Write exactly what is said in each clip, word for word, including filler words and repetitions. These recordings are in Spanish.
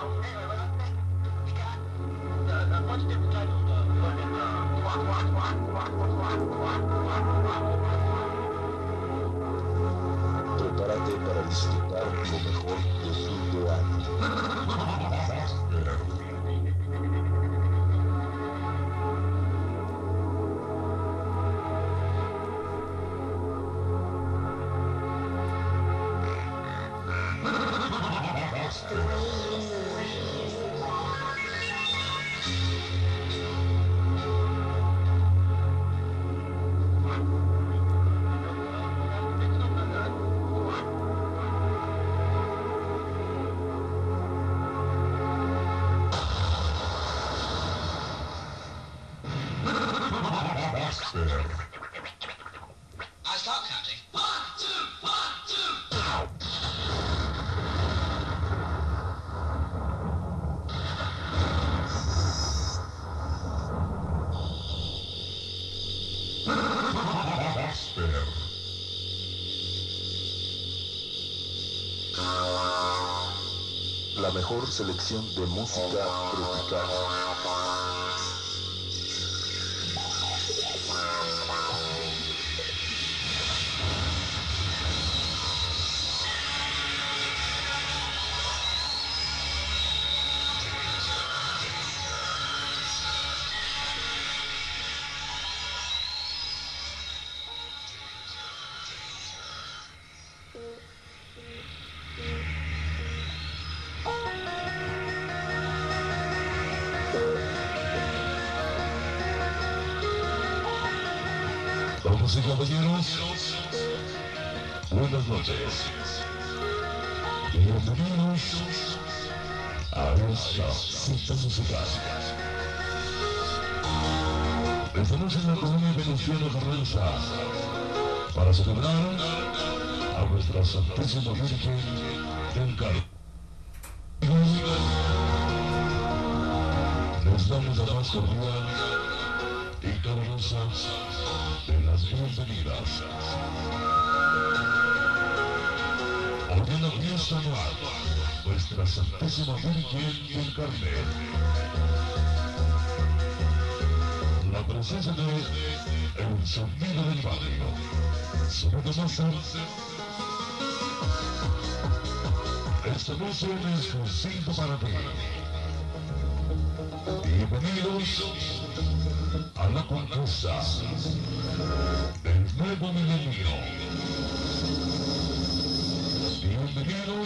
Prepárate para disfrutar lo mejor de fin de año. I start counting. One, two, one, two. La mejor selección de música tropical. Damas y caballeros, buenas noches. Bienvenidos a esta cita musical. Esta noche en la colonia Venustiano Carranza, para celebrar a nuestra Santísima Virgen del Carmen. Les damos la más cordial y calurosa de las bienvenidas. Hoy en la fiesta anual, nuestra Santísima Virgen del Carmen, la presencia de El Sonido del Barrio, Sonido Master. Esta noche es exclusivo para ti. Bienvenidos a la conquista del nuevo milenio. Bienvenidos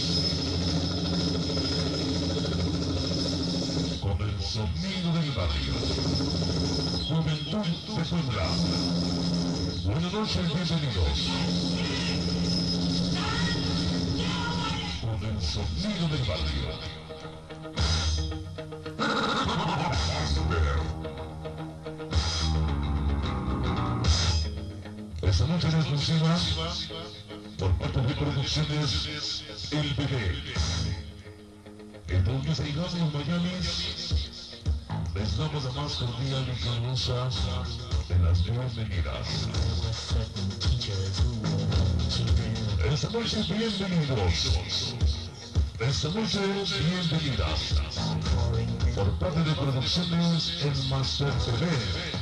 con el sonido del barrio. Juventud de Puebla. Buenas noches, bienvenidos. Con el sonido del barrio. Esta noche en exclusiva, por parte de Producciones El Bebé, entre los mexicanos en Miami, les damos la más cordial y calurosa de las bienvenidas. Esta noche bienvenidos. Esta noche bienvenidas. Por parte de Producciones El Master Bebé.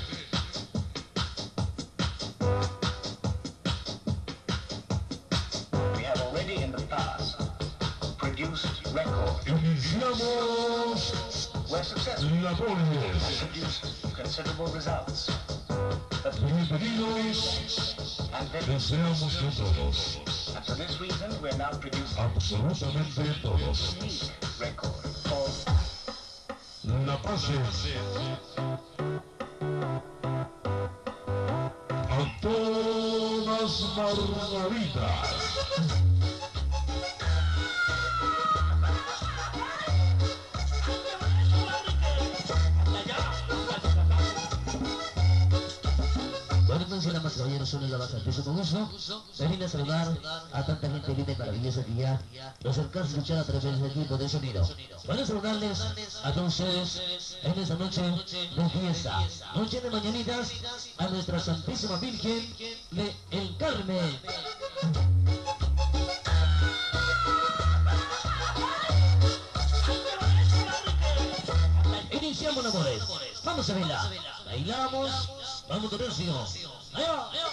Iniciamos labores. Bienvenidos. Deseamos que todos, absolutamente todos, la pasen a todas margaritas. Damas y caballeros, son en la base al piso con gusto. Me vine a saludar a tanta gente linda y maravillosa que ya los alcanza a escuchar a través del equipo de sonido. Van a saludarles a todos ustedes en esta noche de fiesta, noche de mañanitas, a nuestra Santísima Virgen de El Carmen. amores. Vamos a bailar. Bailamos. Vamos con tercio. Allá, allá.